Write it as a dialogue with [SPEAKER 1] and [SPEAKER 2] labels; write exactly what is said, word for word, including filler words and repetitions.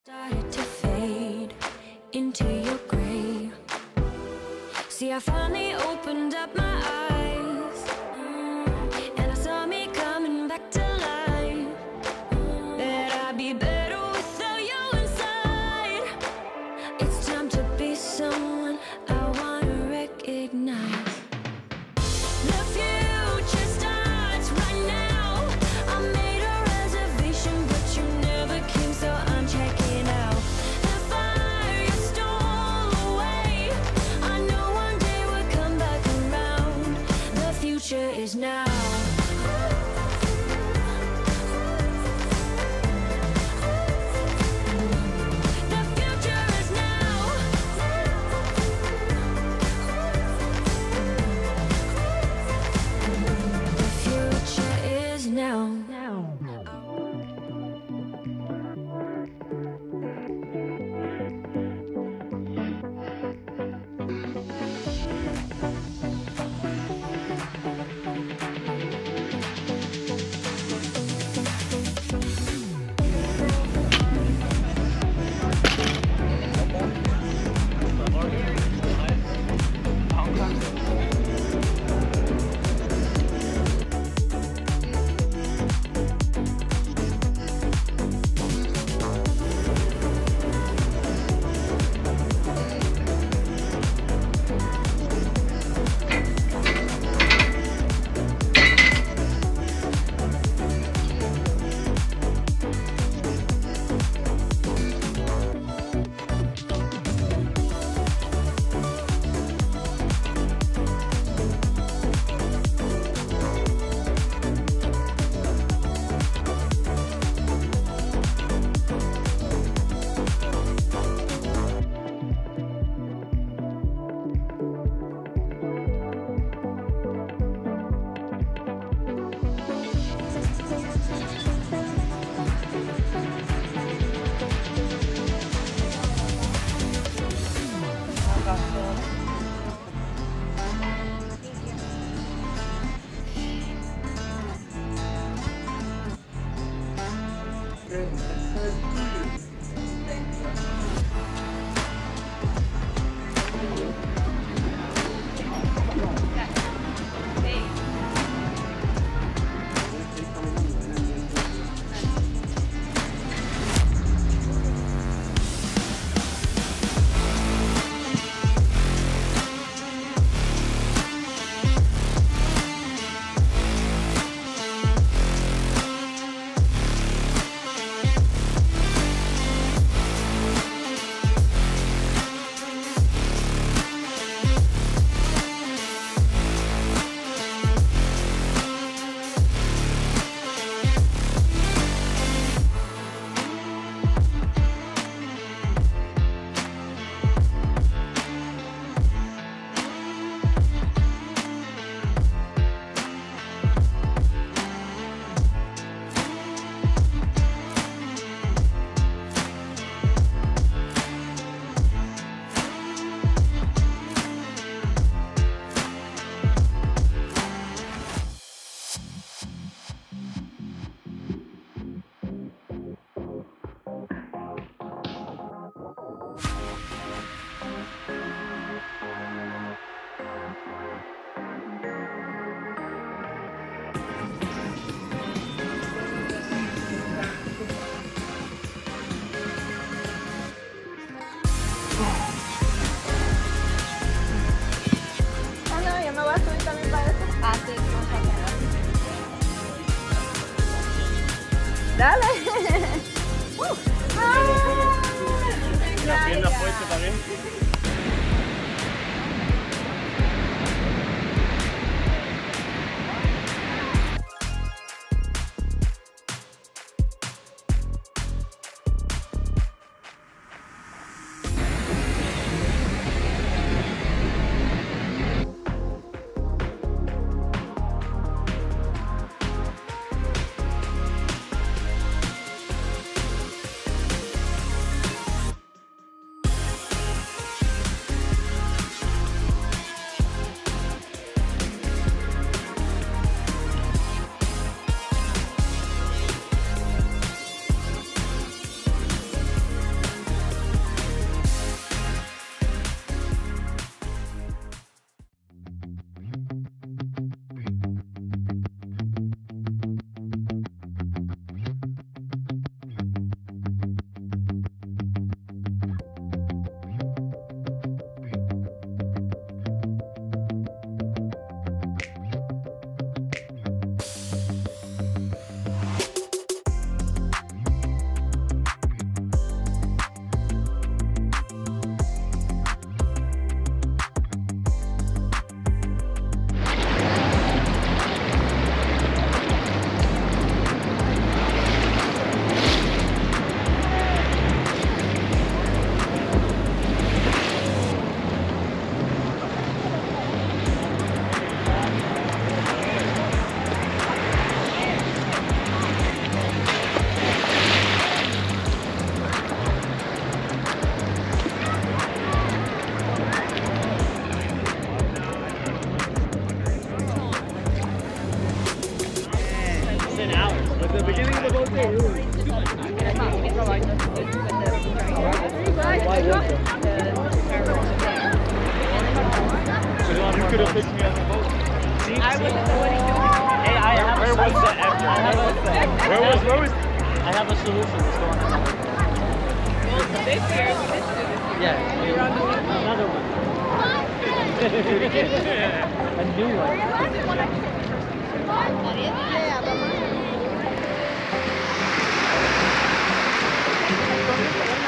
[SPEAKER 1] Started to fade into your gray. See, I finally opened up my eyes, and I saw me coming back to life. That I'd be better without you inside. It's time to be someone I wanna recognize. The future starts right now. I made a reservation, but you never came, so I'm checking out. The fire you stole away, I know one day we'll come back around. The future is now. The future is now. The future is now.
[SPEAKER 2] Dale. Uh. Ah.
[SPEAKER 3] La pierna fuerte también. Fix me on the boat. See,
[SPEAKER 4] I
[SPEAKER 3] see?
[SPEAKER 4] was at the wedding.
[SPEAKER 3] Hey, I have Where was that after?
[SPEAKER 5] I have a,
[SPEAKER 3] Where was, where was?
[SPEAKER 5] I have a solution that's going on.
[SPEAKER 4] Well, this year, we did do this year.
[SPEAKER 5] Yeah,
[SPEAKER 4] You're on the new one.
[SPEAKER 5] another one. A new one.
[SPEAKER 2] Yeah, but